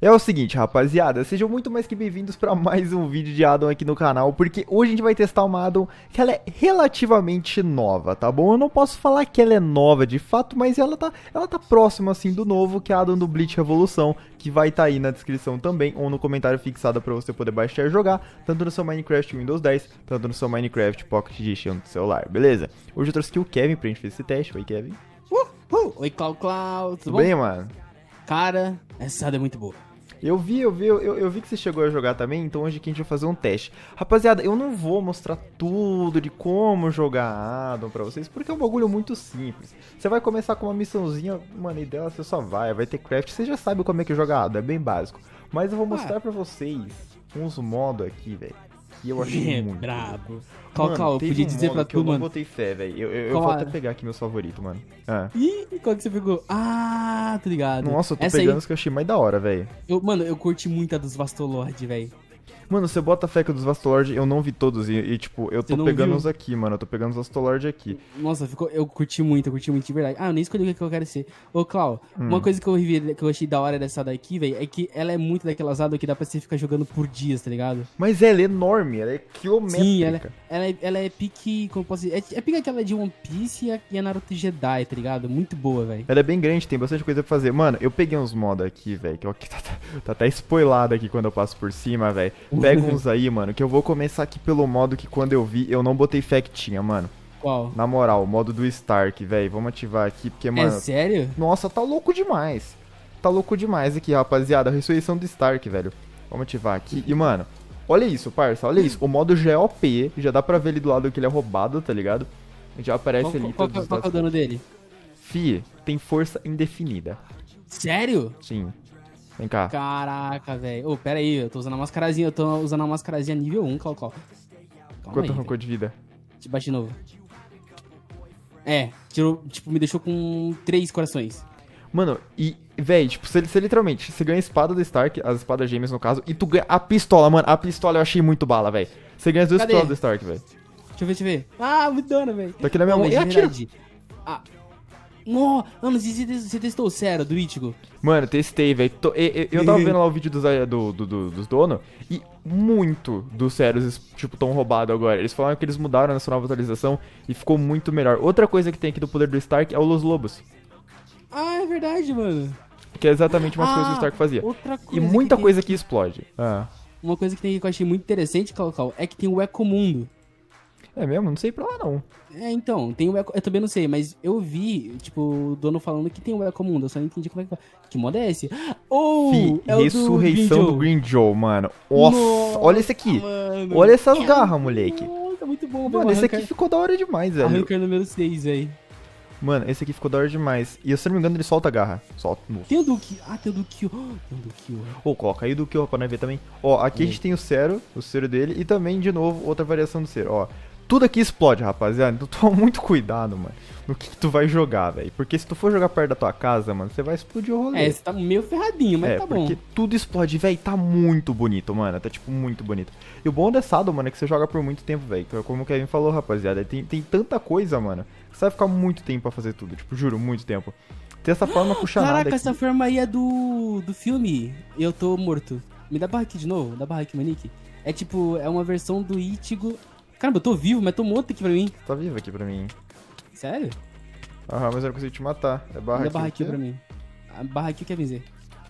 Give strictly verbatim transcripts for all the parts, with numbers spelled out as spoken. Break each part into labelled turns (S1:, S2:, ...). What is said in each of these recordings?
S1: É o seguinte, rapaziada, sejam muito mais que bem-vindos para mais um vídeo de addon aqui no canal, porque hoje a gente vai testar uma addon que ela é relativamente nova, tá bom? Eu não posso falar que ela é nova de fato, mas ela tá, ela tá próxima assim do novo, que é a addon do Bleach Revolução, que vai estar tá aí na descrição também, ou no comentário fixado para você poder baixar e jogar, tanto no seu Minecraft Windows dez, tanto no seu Minecraft Pocket Edition do celular, beleza? Hoje eu trouxe aqui o Kevin pra gente fazer esse teste. Oi, Kevin.
S2: Uh, uh. Oi, Clau Clau, tudo,
S1: Tudo
S2: bom?
S1: bem, mano?
S2: Cara, essa addon é muito boa.
S1: Eu vi, eu vi, eu, eu vi que você chegou a jogar também, então hoje aqui a gente vai fazer um teste. Rapaziada, eu não vou mostrar tudo de como jogar a addon pra vocês, porque é um bagulho muito simples. Você vai começar com uma missãozinha, mano, e dela você só vai, vai ter craft, você já sabe como é que joga a addon, é bem básico. Mas eu vou mostrar ah. pra vocês uns modos aqui, velho, que eu achei muito
S2: brabo.
S1: Mano,
S2: Clau, eu podia
S1: um
S2: dizer pra tu,
S1: eu
S2: mano.
S1: Eu não botei fé, velho. Eu, eu, eu vou até pegar aqui meus favoritos, mano. Ah.
S2: Ih, qual que você pegou? Ah, tô ligado.
S1: Nossa, eu tô
S2: Essa
S1: pegando
S2: aí...
S1: os que eu achei mais da hora, velho.
S2: Mano, eu curti muito a dos Vastolord, velho.
S1: Mano, você bota a fé que o dos Vastolord, eu não vi todos e, e tipo, eu tô pegando
S2: viu?
S1: uns aqui, mano, eu tô pegando os Vastolord aqui.
S2: Nossa, ficou, eu curti muito, eu curti muito, de verdade. Ah, eu nem escolhi o que eu quero ser. Ô, Clau,
S1: hum.
S2: uma coisa que eu, vi, que eu achei da hora dessa daqui, velho, é que ela é muito daquelas addon que dá pra você ficar jogando por dias, tá ligado?
S1: Mas ela é enorme, ela é quilométrica.
S2: Sim, ela, ela, é, ela é pique, como posso dizer, é, é pique aquela de One Piece e a, e a Naruto Jedi, tá ligado? Muito boa, velho.
S1: Ela é bem grande, tem bastante coisa pra fazer. Mano, eu peguei uns mods aqui, velho, que, ó, que tá, tá, tá até spoilado aqui quando eu passo por cima, velho. Pega uns aí, mano. Mano, que eu vou começar aqui pelo modo que quando eu vi, eu não botei fé que tinha, mano.
S2: Qual?
S1: Na moral, o modo do Stark, velho. Vamos ativar aqui, porque, mano...
S2: É sério?
S1: Nossa, tá louco demais. Tá louco demais aqui, rapaziada. A ressurreição do Stark, velho. Vamos ativar aqui. E, mano, olha isso, parça, olha isso. O modo já é O P, já dá pra ver ali do lado que ele é roubado, tá ligado? Já aparece
S2: qual,
S1: ali
S2: qual,
S1: todos
S2: qual,
S1: os
S2: qual é o dano dele?
S1: Fi, tem força indefinida.
S2: Sério?
S1: Sim. Vem cá.
S2: Caraca, velho. Ô, oh, pera aí, eu tô usando a mascarazinha, eu tô usando a mascarazinha nível um, Clau Clau.
S1: Quanto arrancou de vida?
S2: Te bate de novo. É, tirou, tipo, me deixou com três corações.
S1: Mano, e, véi, tipo, você, você literalmente, você ganha a espada do Stark, as espadas gêmeas no caso, e tu ganha a pistola, mano, a pistola eu achei muito bala, véi. Você ganha as duas
S2: Cadê?
S1: pistolas do Stark, véi.
S2: Deixa eu ver, deixa eu ver. Ah, muito dano, véi.
S1: Tá aqui na minha mão,
S2: e
S1: atira.
S2: Ah. No, mano, você, você testou o Zero do Ichigo?
S1: Mano, testei, velho. Eu, eu, eu tava vendo lá o vídeo dos, do, do, do, dos donos e muito dos Zeros, tipo, tão roubado agora. Eles falaram que eles mudaram nessa nova atualização e ficou muito melhor. Outra coisa que tem aqui do poder do Stark é o Los Lobos.
S2: Ah, é verdade, mano.
S1: Que é exatamente umas
S2: ah,
S1: coisas que o Stark fazia.
S2: Outra coisa
S1: e muita
S2: que
S1: coisa
S2: tem...
S1: que explode. Ah.
S2: Uma coisa que, tem, que eu achei muito interessante, Clau, é que tem o Ecomundo.
S1: É mesmo? Não sei pra lá, não.
S2: É, então, tem o Eco... Eu também não sei, mas eu vi, tipo, o dono falando que tem o Ecomundo. Eu só não entendi como é que... Que modo é esse? Oh,
S1: Fi,
S2: é
S1: ressurreição do Green Joe, mano. Nossa, Nossa, olha esse aqui. Mano. Olha essas é garras, moleque.
S2: Nossa, muito bom.
S1: Mano, esse aqui ficou da hora demais, velho.
S2: Arrancar número seis, velho.
S1: Mano, esse aqui ficou da hora demais. E se eu não me engano, ele solta a garra. Solta. Nossa.
S2: Tem o Duke. Ah, tem o Duke. Oh, tem o Duke.
S1: Ô, oh, coloca aí o Duke pra nós ver também. Ó, aqui é. a gente tem o Zero, o Zero dele. E também, de novo, outra variação do Zero. Ó, tudo aqui explode, rapaziada. Então toma muito cuidado, mano, no que, que tu vai jogar, velho. Porque se tu for jogar perto da tua casa, mano, você vai explodir o rolê.
S2: É, você tá meio ferradinho, mas
S1: é,
S2: tá bom.
S1: porque tudo explode, velho. Tá muito bonito, mano. Tá, tipo, muito bonito. E o bom dessa addon, mano, é que você joga por muito tempo, velho. Como o Kevin falou, rapaziada. Tem, tem tanta coisa, mano. Você vai ficar muito tempo pra fazer tudo. Tipo, juro, muito tempo. Tem essa forma puxada.
S2: Caraca,
S1: aqui.
S2: essa forma aí é do, do filme Eu Tô Morto. Me dá barra aqui de novo. Dá barra aqui, Manique. É tipo, é uma versão do Ichigo. Caramba, eu tô vivo, mas tô morto aqui pra mim.
S1: Tá vivo aqui pra mim.
S2: Sério?
S1: Aham, mas eu não consigo te matar. É barra
S2: Dá
S1: aqui.
S2: barra aqui pra mim. A barra aqui quer vencer.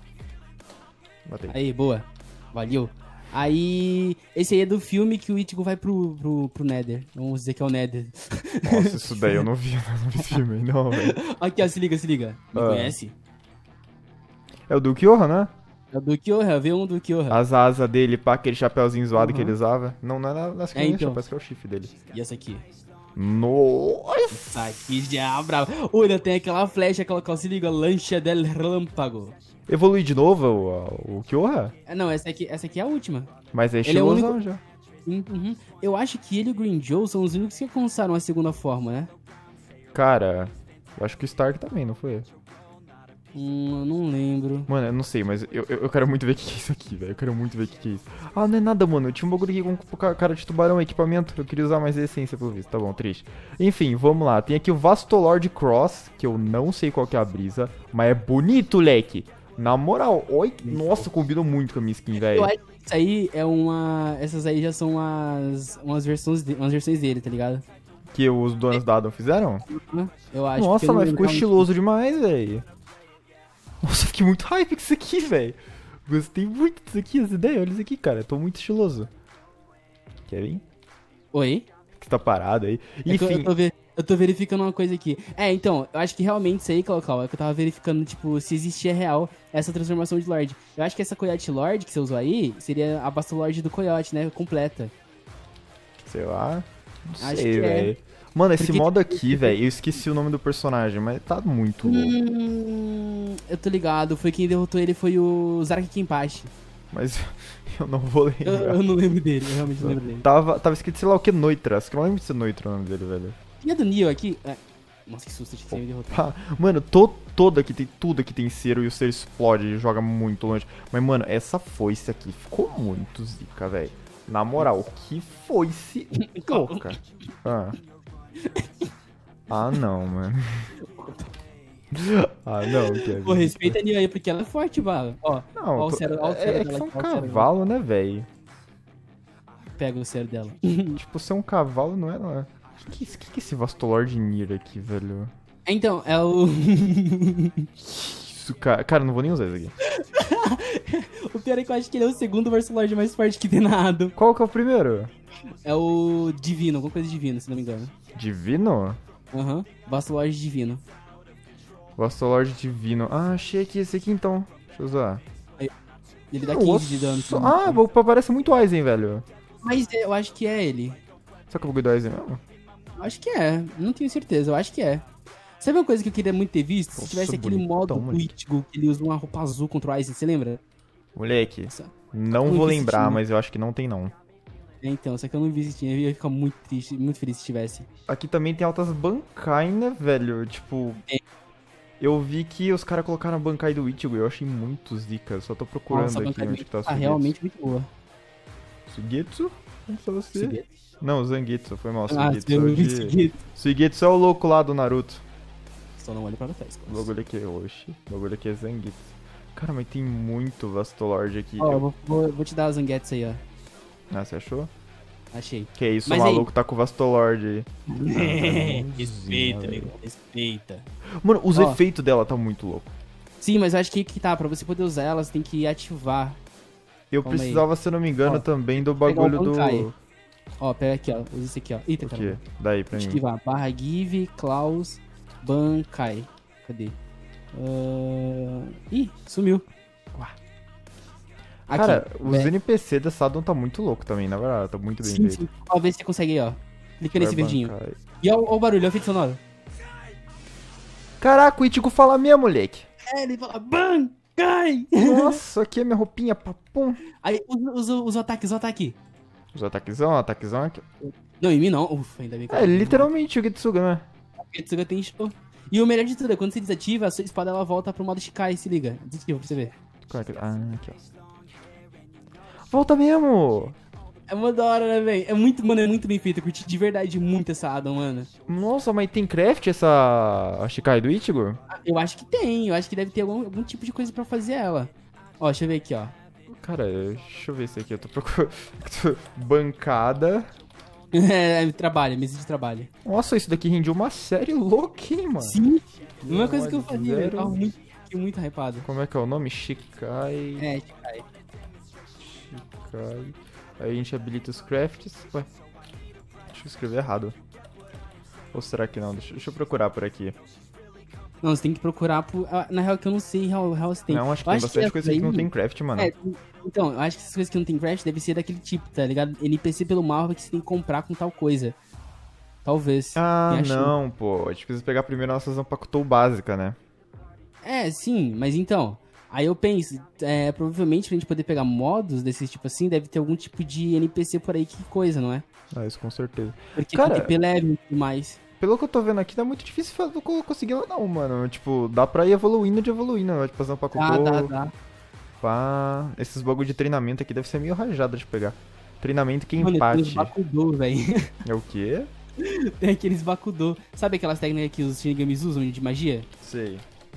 S1: Matei.
S2: Aí, boa. Valeu. Aí, esse aí é do filme que o Ichigo vai pro, pro, pro Nether. Vamos dizer que é o Nether.
S1: Nossa, isso daí eu não vi, eu não vi esse filme aí, não, velho.
S2: Aqui, ó, se liga, se liga. Me ah. conhece?
S1: É o do Kyoha, né?
S2: É o do Kyoha, vê um do Kyoha.
S1: As asas dele, pá, aquele chapéuzinho zoado uhum. que ele usava. Não, não é nas
S2: é, então.
S1: parece que é o chifre dele.
S2: E essa aqui?
S1: Nossa!
S2: Essa aqui já é brava. Olha, tem aquela flecha, aquela, se liga, lancha del relâmpago.
S1: Evolui de novo o, o Kyoha?
S2: É, não, essa aqui, essa aqui é a última.
S1: Mas é estilosão
S2: é único...
S1: já.
S2: Uhum. Eu acho que ele e o Green Joe são os únicos que alcançaram a segunda forma, né?
S1: Cara, eu acho que o Stark também, não foi?
S2: Hum, eu não lembro.
S1: Mano, eu não sei, mas eu, eu, eu quero muito ver o que, que é isso aqui, velho. Eu quero muito ver o que, que é isso. Ah, não é nada, mano. Eu tinha um bagulho aqui com cara de tubarão, equipamento. Eu queria usar mais a essência, pelo visto. Tá bom, triste. Enfim, vamos lá. Tem aqui o Vastolord Cross, que eu não sei qual que é a brisa, mas é bonito, leque. Na moral, oi, nossa, combinou muito com a minha skin,
S2: Eu
S1: velho.
S2: acho que isso aí é uma... Essas aí já são umas, umas, versões, de... umas versões dele, tá ligado?
S1: Que os donos da Adam fizeram?
S2: Eu acho.
S1: Nossa,
S2: porque eu não
S1: mas
S2: lembro
S1: ficou
S2: realmente.
S1: estiloso demais, velho. Nossa, fiquei muito hype com isso aqui, velho. Gostei muito disso aqui, essa ideia. Olha isso aqui, cara. Tô muito estiloso. Quer vir?
S2: Oi?
S1: Que tá parado aí.
S2: É que eu-
S1: Enfim,
S2: Eu tô, ve- eu tô verificando uma coisa aqui. É, então, eu acho que realmente isso aí, Clau, é que eu tava verificando, tipo, se existia real essa transformação de Lorde. Eu acho que essa Coyote Lorde que você usou aí seria a Basta Lorde do Coyote, né? Completa.
S1: sei lá. Não
S2: Acho
S1: sei,
S2: que é.
S1: velho. Mano, esse
S2: Porque,
S1: modo
S2: tipo,
S1: aqui, velho, eu esqueci o nome do personagem, mas tá muito louco.
S2: Hum, eu tô ligado, foi quem derrotou ele foi o Zaraki Kenpachi.
S1: Mas eu não vou
S2: Eu,
S1: lembrar.
S2: eu não lembro dele, eu realmente não lembro dele.
S1: Tava, tava escrito, sei lá o que, Noitras. Que eu não lembro de ser Noitra o nome dele, velho.
S2: E a do Neo aqui? É. Nossa, que susto, achei que você ia me derrotar.
S1: Pá, mano, to, todo aqui tem tudo aqui tem cero e o ser explode e joga muito longe. Mas, mano, essa foice aqui ficou muito zica, velho. Na moral, que foice louca. Ah. Ah, não, mano. Ah, não, Kevin.
S2: Pô, respeita a Neo aí, porque ela é forte, Bala. Ó,
S1: Não,
S2: ó o
S1: tô-
S2: cero, ó o
S1: é,
S2: cero
S1: é que
S2: dela
S1: você é um
S2: aqui, ó o cero dela.
S1: cavalo, né, velho?
S2: Pega o cero dela.
S1: Tipo, ser um cavalo não é. Não é. Que, que, que é esse Vastolord Nier aqui, velho?
S2: Então, é o.
S1: Isso, cara. Cara, eu não vou nem usar isso aqui.
S2: O pior é que eu acho que ele é o segundo Verso Lord mais forte que tem na Ado.
S1: Qual que é o primeiro?
S2: É o Divino, alguma coisa divino, se não me engano.
S1: Divino?
S2: Aham. Vasto Lord Divino.
S1: Vastolord Divino. Ah, achei aqui esse aqui então. Deixa eu usar.
S2: Ele dá
S1: Nossa.
S2: quinze de dano. se não me
S1: Ah,
S2: engano.
S1: vou- parece muito Aizen, velho.
S2: Mas eu acho que é ele.
S1: Será que eu vou do Aizen mesmo?
S2: Eu acho que é. Não tenho certeza, eu acho que é. Sabe uma coisa que eu queria muito ter visto? Se
S1: Nossa,
S2: tivesse aquele
S1: bonitão,
S2: modo
S1: mano.
S2: do Ichigo que ele usa uma roupa azul contra o Aizen, você lembra?
S1: Moleque,
S2: Nossa.
S1: não
S2: Não
S1: vou
S2: vi esse
S1: lembrar,
S2: time.
S1: mas eu acho que não tem não.
S2: É, então, só que eu não vi se tinha. Eu ia ficar muito triste, muito feliz se tivesse.
S1: Aqui também tem altas Bankai, né, velho? Tipo,
S2: Tem.
S1: eu vi que os caras colocaram a Bankai do Ichigo e eu achei muito zica. Só tô procurando
S2: Nossa, a
S1: aqui
S2: bancada
S1: onde que tá o
S2: tá
S1: Sugetsu.
S2: realmente muito boa.
S1: Sugetsu? Não sou você.
S2: Sugetsu.
S1: Não, Zangetsu, foi mal.
S2: Ah,
S1: Sugetsu,
S2: eu
S1: é o
S2: vi
S1: de...
S2: Sugetsu.
S1: Sugetsu é o louco lá do Naruto.
S2: Só não olha pra trás.
S1: O bagulho aqui é Oshi, o bagulho aqui é Zangetsu. Cara, mas tem muito Vastolord aqui.
S2: Ó, eu
S1: Eu-
S2: vou, vou, vou te dar a Zangetsu aí, ó.
S1: Ah, você achou?
S2: Achei.
S1: Que isso,
S2: Mas
S1: o
S2: aí-
S1: maluco tá com o Vastolord aí.
S2: Respeita,
S1: velho.
S2: amigo. Respeita.
S1: Mano, os
S2: Ó.
S1: efeitos dela tá muito louco.
S2: Sim, mas eu acho que aí que tá, pra você poder usar ela, você tem que ativar.
S1: Eu
S2: Calma aí.
S1: precisava, se eu não me engano,
S2: Ó,
S1: também do
S2: pegar o
S1: bagulho do...
S2: Bankai. Ó, pega aqui, ó. Usa esse aqui, ó. Eita,
S1: O quê?
S2: caramba.
S1: Daí pra mim.
S2: Esquivar. Barra Give, Klaus, Bankai. Cadê? Ah, Ih, sumiu. Aqui,
S1: Cara, os
S2: é,
S1: N P C dessa Addon tá muito louco também, na verdade, tá muito bem
S2: sim,
S1: feito.
S2: sim. Ó, vê se você consegue aí, ó. Clica nesse
S1: Vai
S2: verdinho.
S1: bancar aí.
S2: E ó, ó o barulho, ó o efeito sonoro.
S1: Caraca, o Ichigo fala mesmo, moleque.
S2: É, ele fala Bankai!
S1: Nossa, aqui é minha roupinha, papum.
S2: Aí, usa, usa, usa o ataque, usa o ataque.
S1: Os ataquezão, ataquezão aqui.
S2: Não, em mim não. Ufa, ainda bem que
S1: É,
S2: eu-
S1: literalmente o Getsuga, né?
S2: O Getsuga tem show. E o melhor de tudo é quando você desativa, a sua espada ela volta pro modo Shikai, se liga. Desativa pra você ver.
S1: Como é que... Ah, aqui, ó. Volta mesmo!
S2: É uma da hora, né, velho? É muito, mano, é muito bem feito. Eu curti de verdade muito essa Addon, mano.
S1: Nossa, mas tem craft essa... a Shikai do Ichigo?
S2: Eu acho que tem, eu acho que deve ter algum, algum tipo de coisa pra fazer ela. Ó, deixa eu ver aqui, ó.
S1: Cara, deixa eu ver esse aqui, eu tô procurando... Bancada...
S2: É, trabalho, mesa de trabalho.
S1: Nossa, isso daqui rendia uma série louca, hein, mano?
S2: Sim. Mesma coisa que eu
S1: Zero.
S2: fazia, velho. Eu tava muito, fiquei muito hypado.
S1: Como é que é o nome? Shikai...
S2: É, Shikai.
S1: Shikai... Aí a gente habilita os crafts... Ué... Deixa eu escrever errado. Ou será que não? Deixa, deixa eu procurar por aqui.
S2: Não, você tem que procurar por... ah, Na real que eu não sei real, real se tem.
S1: Não, acho que
S2: Eu
S1: tem bastante
S2: essa
S1: coisa que não
S2: aí-
S1: tem craft, mano.
S2: É, então, eu acho que essas coisas que não tem craft deve ser daquele tipo, tá ligado? N P C pelo mapa que você tem que comprar com tal coisa. Talvez.
S1: Ah,
S2: Quem achou?
S1: não, pô. A gente precisa pegar primeiro a nossa Zanpakutou básica, né?
S2: É, sim, mas então. Aí eu penso, é, provavelmente pra gente poder pegar modos desse tipo assim, deve ter algum tipo de N P C por aí que coisa, não é?
S1: Ah, isso com certeza.
S2: Porque
S1: Cara-
S2: tem T P level e tudo mais.
S1: Pelo que eu tô vendo aqui, tá muito difícil fa- co- conseguir ela não, mano. Tipo, dá pra ir evoluindo de evoluindo, né? Tipo, a
S2: Dá,
S1: Zanpakutou...
S2: dá, dá.
S1: Pá... Esses bagulho de treinamento aqui deve ser meio rajada de pegar. Treinamento que
S2: Mano, tem
S1: empate.
S2: os Bakudou, velho.
S1: É o quê?
S2: Tem aqueles Bakudou. Sabe aquelas técnicas que os Shinigamis usam de magia?
S1: Sei.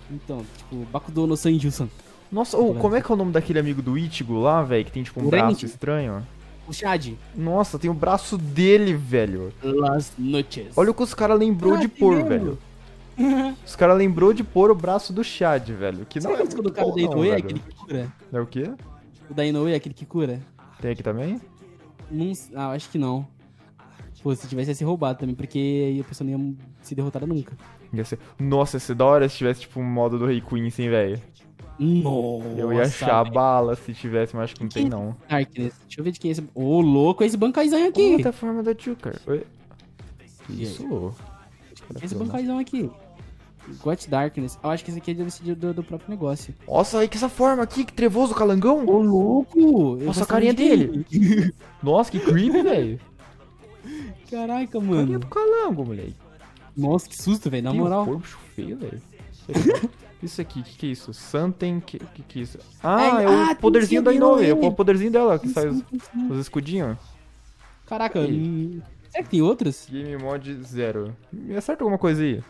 S2: Então, tipo, Bakudo no Sanjusan.
S1: Nossa, ô, como é que é o nome daquele amigo do Ichigo lá, velho? Que tem tipo um
S2: O
S1: braço
S2: Renji.
S1: estranho?
S2: O Shad.
S1: Nossa, tem o braço dele, velho.
S2: Las noches.
S1: Olha o que os caras lembrou
S2: Ah,
S1: de
S2: tem
S1: pôr,
S2: mesmo.
S1: velho. Os caras lembrou de pôr o braço do Chad, velho. Que não
S2: Será
S1: é
S2: que o
S1: muito
S2: do cara
S1: bom,
S2: da
S1: não,
S2: Inoue é
S1: velho.
S2: aquele que cura?
S1: É o quê?
S2: O da Inoue é aquele que cura?
S1: Tem aqui também?
S2: Não, ah, acho que não. Pô, se tivesse ia ser roubado também, porque aí a pessoa não ia ser derrotada nunca.
S1: Ia ser... Nossa, ia ser da hora se tivesse tipo um modo do Rei Queen, assim, velho.
S2: Nossa,
S1: Eu ia achar
S2: velho.
S1: bala se tivesse, mas acho que não tem, não.
S2: Darkness. Deixa eu ver de quem é esse... Ô, louco, esse Bankaizão aqui.
S1: Outra forma da Juker. Oi.
S2: E aí?
S1: Isso.
S2: Esse Bankaizão aqui. Got Darkness. Eu acho que esse aqui deve ser do, do próprio negócio.
S1: Nossa, aí que essa forma aqui, que trevoso calangão.
S2: Ô, louco! Eu
S1: Nossa, a
S2: gostava
S1: carinha
S2: de quem?
S1: dele. Nossa, que creepy, velho.
S2: Caraca,
S1: Carinha
S2: mano.
S1: do calango, moleque.
S2: Nossa, que susto, velho. Na
S1: Tem um
S2: moral.
S1: corpo feio, velho. Isso aqui, o que, que é isso? Something, que, que que é isso? Ah,
S2: É,
S1: é o
S2: ah, tem
S1: poderzinho
S2: sim,
S1: da
S2: tem
S1: Inoue, é
S2: Inoue.
S1: o poderzinho dela que
S2: Sim,
S1: sai os,
S2: sim, sim.
S1: os escudinhos.
S2: Caraca,
S1: Ih.
S2: hum, será que tem outros?
S1: Game Mod zero. Me acerta alguma coisa aí?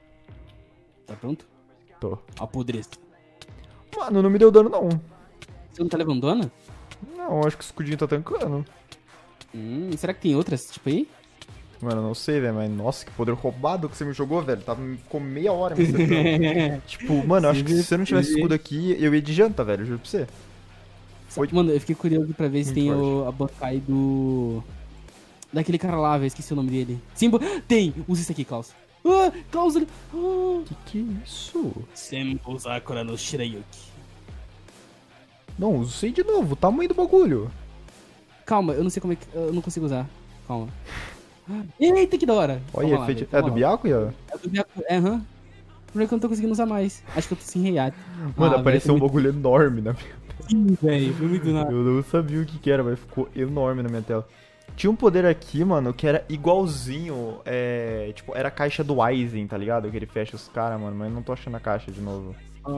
S2: Tá pronto?
S1: Tô.
S2: Apodreço.
S1: Mano, não me deu dano não.
S2: Você não tá levando dano?
S1: Não, acho que o escudinho tá tancando.
S2: Hum, será que tem outras, tipo aí?
S1: Mano, não sei, velho, mas nossa, que poder roubado que você me jogou, velho. Tava, ficou meia hora me acertando. Tipo, mano, eu acho que se você não tivesse escudo aqui, eu ia de janta, velho, juro pra você. Oi.
S2: Mano, eu fiquei curioso pra ver se
S1: Muito
S2: tem
S1: forte.
S2: o, a Bankai do... Daquele cara lá, velho, esqueci o nome dele. Simba... Tem! Usa esse aqui, Klaus. Ah, Klaus, ele... Ah.
S1: Que que é isso?
S2: Senpo Sakura no Shirayuki.
S1: Não, usei de novo, o tamanho do bagulho.
S2: Calma, eu não sei como é que... Eu não consigo usar. Calma. Eita, que da hora.
S1: Olha,
S2: Calma lá,
S1: efeito...
S2: velho,
S1: é
S2: calma
S1: do
S2: lá.
S1: Byakuya?
S2: É do Byakuya, é, aham. Por que eu não tô conseguindo usar mais? Acho que eu tô sem reiate.
S1: Mano,
S2: Ah,
S1: apareceu um
S2: velho,
S1: bagulho enorme na minha
S2: foi muito... Sim, velho, foi muito nada.
S1: Eu não sabia o que que era, mas ficou enorme na minha tela. Tinha um poder aqui, mano, que era igualzinho, é... Tipo, era a caixa do Aizen, tá ligado? Que ele fecha os caras, mano, mas não tô achando a caixa de novo.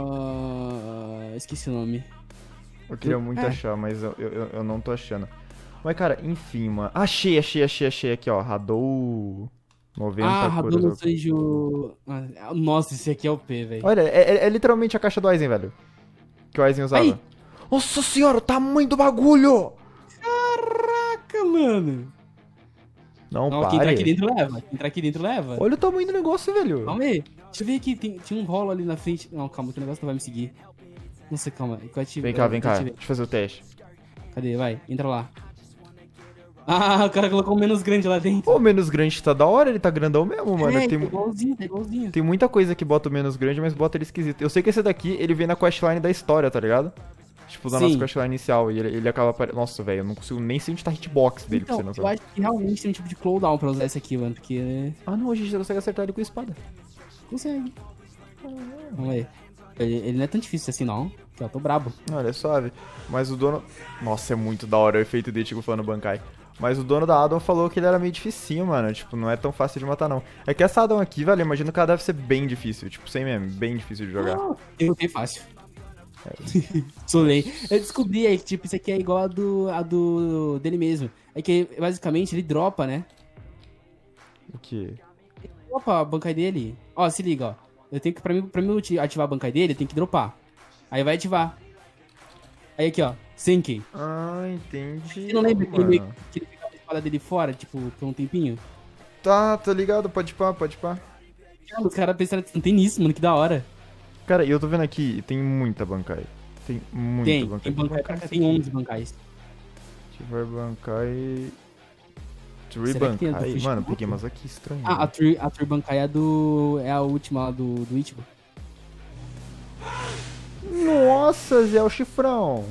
S2: Ah, esqueci o nome.
S1: Eu queria muito
S2: É.
S1: achar, mas eu, eu, eu não tô achando. Mas, cara, enfim, mano. Achei, achei, achei, achei aqui, ó. Hadou... noventa
S2: Ah,
S1: cores.
S2: Radono Seiju... Ah, nossa, esse aqui é o P, velho.
S1: Olha, é, é- é literalmente a caixa do Aizen, velho. Que o Aizen usava.
S2: Aí.
S1: Nossa senhora, o tamanho do bagulho!
S2: Caraca, mano.
S1: Não,
S2: Não, quem entrar
S1: pare.
S2: aqui dentro leva. Quem entrar aqui dentro leva.
S1: Olha o tamanho do negócio, velho.
S2: Calma aí. Deixa eu ver aqui. Tem, tinha um rolo ali na frente. Não, calma, que o negócio não vai me seguir. Não sei, calma. Que eu ative-
S1: Vem cá,
S2: eu
S1: vem cá.
S2: ativei.
S1: Deixa eu fazer o teste.
S2: Cadê? Vai, entra lá. Ah, o cara colocou um menos grande lá dentro.
S1: Pô, o menos grande tá da hora, ele tá grandão mesmo, mano.
S2: é,
S1: tem,
S2: tá igualzinho, tá igualzinho.
S1: tem muita coisa que bota o menos grande, mas bota ele esquisito. Eu sei que esse daqui, ele vem na questline da história, tá ligado? Tipo, da
S2: Sim.
S1: nossa questline inicial. E ele, ele acaba apare... Nossa, velho, eu não consigo nem sentir a hitbox dele,
S2: Então,
S1: pra você
S2: eu
S1: não
S2: acho que realmente tem um tipo de cooldown pra usar esse aqui, mano. Porque
S1: Ah, não, hoje a gente consegue acertar ele com a espada.
S2: consegue. Vamos aí. Ele, ele não é tão difícil assim, não. Porque eu tô brabo.
S1: Olha, é suave. Mas o dono... Nossa, é muito da hora o efeito dele, tipo, falando Bankai. Mas o dono da Addon falou que ele era meio dificinho, mano. Tipo, não é tão fácil de matar, não. É que essa Addon aqui, velho, imagino que ela deve ser bem difícil. Tipo, sem mesmo, bem difícil de jogar.
S2: Eu tenho fácil. Solei. Eu descobri aí que, tipo, isso aqui é igual a do, a do dele mesmo. É que, basicamente, ele dropa, né?
S1: O quê?
S2: Dropa a bancai dele. Ó, se liga, ó. Eu tenho que, pra mim, pra mim ativar a bancai dele, tem que dropar. Aí vai ativar. Aí aqui, ó. Sinking.
S1: Ah, entendi.
S2: Você não lembra que
S1: mano.
S2: ele, que ele ficava a espada dele fora, tipo, por um tempinho?
S1: Tá, tô ligado, pode pá, pode pá.
S2: Cara, os caras pensaram que não tem nisso, mano, que da hora.
S1: Cara, e eu tô vendo aqui, tem muita Bankai. Tem muita
S2: Tem,
S1: Bankai.
S2: tem bancai pra cá, tem onze bancais.
S1: Tiver Bankai... Tree
S2: Será que tem a do
S1: Bankai?
S2: Fish
S1: Mano,
S2: Monkey?
S1: peguei umas aqui estranho.
S2: Ah, a Tree, a Tree Bankai é a do... é a última lá do, do Ichigo.
S1: Nossa, Zé, o chifrão.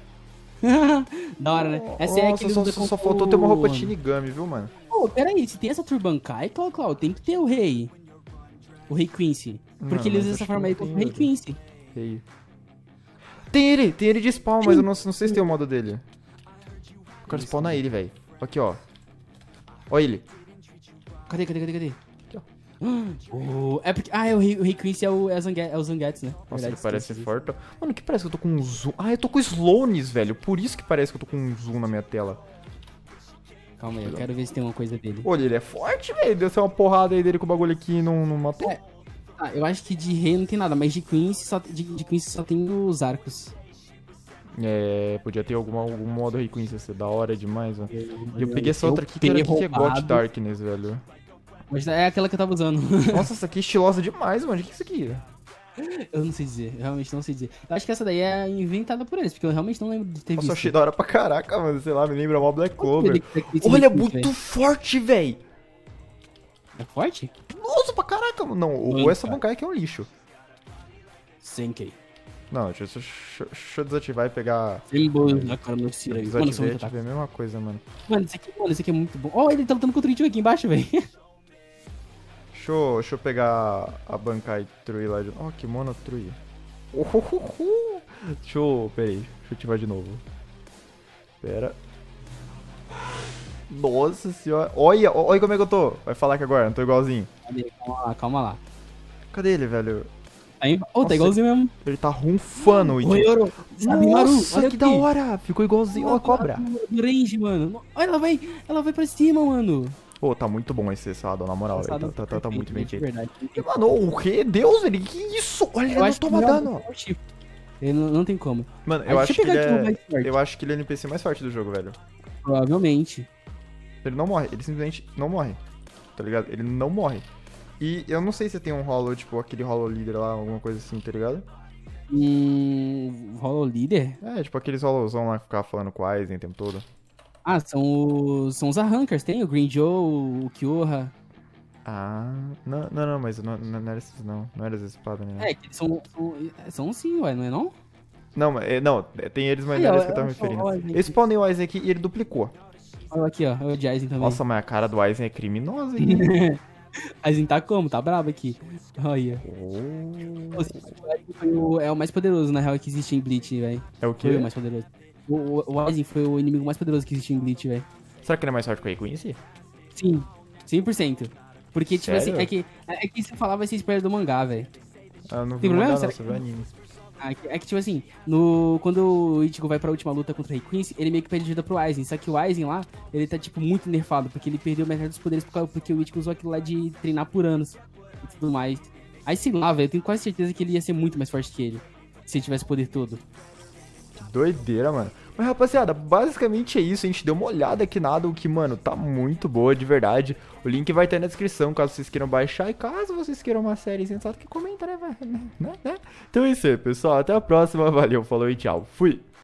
S2: Da hora, né? Essa é
S1: Nossa,
S2: aquele
S1: só,
S2: do
S1: só, só
S2: contra
S1: faltou ter uma roupa
S2: o-
S1: Shinigami, viu, mano?
S2: Pô, peraí, se tem essa Turbankai, Clau Clau, tem que ter o rei. O rei Quincy. Porque
S1: Não,
S2: ele
S1: mas
S2: usa
S1: acho
S2: essa
S1: que
S2: forma
S1: não
S2: aí
S1: tem
S2: contra o rei
S1: ele.
S2: Quincy.
S1: Ei. Tem ele, tem ele de spawn, mas eu não, não sei se tem o modo dele. Eu quero spawnar ele, velho. Aqui, ó. Olha ele.
S2: Cadê, cadê, cadê, cadê?
S1: Aqui, ó.
S2: Oh, é porque... Ah, é o rei, o rei Quincy é o, é, Zangue, é o Zangetsu, né?
S1: Nossa,
S2: Verdade,
S1: ele parece
S2: esqueci disso.
S1: forte. Mano, que parece que eu tô com um zoom. Ah, eu tô com slowness, velho. Por isso que parece que eu tô com um zoom na minha tela.
S2: Calma aí, eu quero ver se tem uma coisa dele.
S1: Olha, ele é forte, velho. Deu uma porrada aí dele com o bagulho aqui e não, não matou.
S2: É. Ah, eu acho que de rei não tem nada, mas de Quincy só, de, de Quincy só tem os arcos.
S1: É, podia ter alguma, algum modo Rei Queen, ia ser da hora demais, mano. E eu peguei essa
S2: Eu
S1: outra aqui que, era, que é God
S2: roubado.
S1: Darkness, velho.
S2: Mas é aquela que eu tava usando.
S1: Nossa, essa aqui é estilosa demais, mano. O que é isso aqui?
S2: Eu não sei dizer, eu realmente não sei dizer. Eu acho que essa daí é inventada por eles, porque eu realmente não lembro de ter
S1: Nossa, eu
S2: visto.
S1: achei da hora pra caraca, mano. Sei lá, me lembra mó Black Clover.
S2: Ele- ele- ele-
S1: Olha, é
S2: ele-
S1: muito
S2: velho.
S1: forte, velho.
S2: É forte?
S1: Nossa, pra caraca, mano. Não, o,
S2: Muito,
S1: essa
S2: cara.
S1: bancada aqui é um lixo.
S2: Senkei.
S1: Não, deixa, eu- deixa, eu- deixa eu desativar e pegar...
S2: Símbolo na cara no Cira. Mano, eu sou
S1: Desativei,
S2: muito
S1: ativei
S2: ataque.
S1: a mesma coisa, mano.
S2: Mano, esse aqui, mano, esse aqui é muito bom. Ó, ele tá lutando contra o Ichigo aqui embaixo, velho.
S1: Deixa eu, deixa eu pegar a Bankai Trui lá de... Oh, que mono Trui. Uhuhuhu. Deixa eu... Pera aí, deixa eu ativar de novo. Pera. Nossa senhora. Olha, olha como é que eu tô. Vai falar que agora, não tô igualzinho.
S2: Cadê? Calma lá, calma lá.
S1: Cadê ele, velho?
S2: Tá em... Ô,
S1: Nossa,
S2: tá igualzinho mesmo.
S1: Ele tá runfando o Ichigo.
S2: Royoro, Sabimaru,
S1: Nossa,
S2: olha
S1: que
S2: aqui.
S1: da hora. Ficou igualzinho. Ó, a cobra.
S2: Do range, mano. Olha, ela vai, ela vai pra cima, mano.
S1: Pô, tá muito bom esse Sado, na moral.
S2: Nossa,
S1: velho. Tá, tá, tá muito bem
S2: perfeito,
S1: feito.
S2: verdade.
S1: E, mano, o que? Deus, ele, que isso? Olha, ele
S2: Eu
S1: não
S2: acho que
S1: toma
S2: não,
S1: dano.
S2: Ele não, não tem como.
S1: Mano,
S2: Aí
S1: eu
S2: deixa
S1: acho que
S2: eu
S1: ele
S2: pegar aqui o
S1: é...
S2: mais forte.
S1: Eu acho que ele é o N P C mais forte do jogo, velho.
S2: Provavelmente.
S1: Ele não morre, ele simplesmente não morre. Tá ligado? Ele não morre. E eu não sei se tem um Hollow, tipo, aquele Hollow Leader lá, alguma coisa assim, tá ligado?
S2: Hum. Hollow Leader?
S1: É, tipo aqueles Hollowzão lá que ficava falando com o Aizen o tempo todo.
S2: Ah, são os. São os Arrancars, tem o Green Joe, o Kyoha.
S1: Ah, não, não, não, mas não, não era esses não. Não era as espadas, né?
S2: É, que eles são, são. São sim, ué, não é não?
S1: Não, mas, é, não, é, tem eles, mas
S2: Aí,
S1: não era
S2: ó,
S1: isso que eu tava me
S2: é só o
S1: referindo.
S2: Aizen
S1: Eu spawnei o Aizen aqui e ele duplicou.
S2: Olha aqui, ó. É o Jaizen também.
S1: Nossa, mas a cara do Aizen é criminosa, hein?
S2: Aizen tá como? Tá brabo aqui. Olha.
S1: Oh.
S2: Pô, esse Aizen foi o- é o mais poderoso, na real, que existe em Bleach, velho.
S1: É o
S2: Foi o
S1: quê?
S2: mais poderoso. O, o, o Aizen foi o inimigo mais poderoso que existe em Bleach, velho.
S1: Será que ele é mais forte que o Rei si?
S2: Sim, cem por cento. Porque, tipo
S1: Sério?
S2: assim, é que, é que se falar vai ser spoiler do mangá, velho.
S1: Ah, eu não vi
S2: Tem problema?
S1: mangá, não,
S2: Será
S1: só
S2: que-
S1: vi anime.
S2: É que, é que, tipo assim, no, quando o Ichigo vai pra última luta contra o Rei Quincy, ele meio que pede ajuda pro Aizen. Só que o Aizen lá, ele tá, tipo, muito nerfado, porque ele perdeu metade dos poderes por causa- porque o Ichigo usou aquilo lá de treinar por anos e tudo mais. Aí, sei lá, velho, eu tenho quase certeza que ele ia ser muito mais forte que ele, se ele tivesse o poder todo.
S1: Que doideira, mano. Mas, rapaziada, basicamente é isso. A gente deu uma olhada aqui na Adon, que, mano, tá muito boa, de verdade. O link vai ter na descrição, caso vocês queiram baixar. E caso vocês queiram uma série sensata, que comenta, né, velho? Né, né? Então é isso aí, pessoal. Até a próxima. Valeu, falou e tchau. Fui!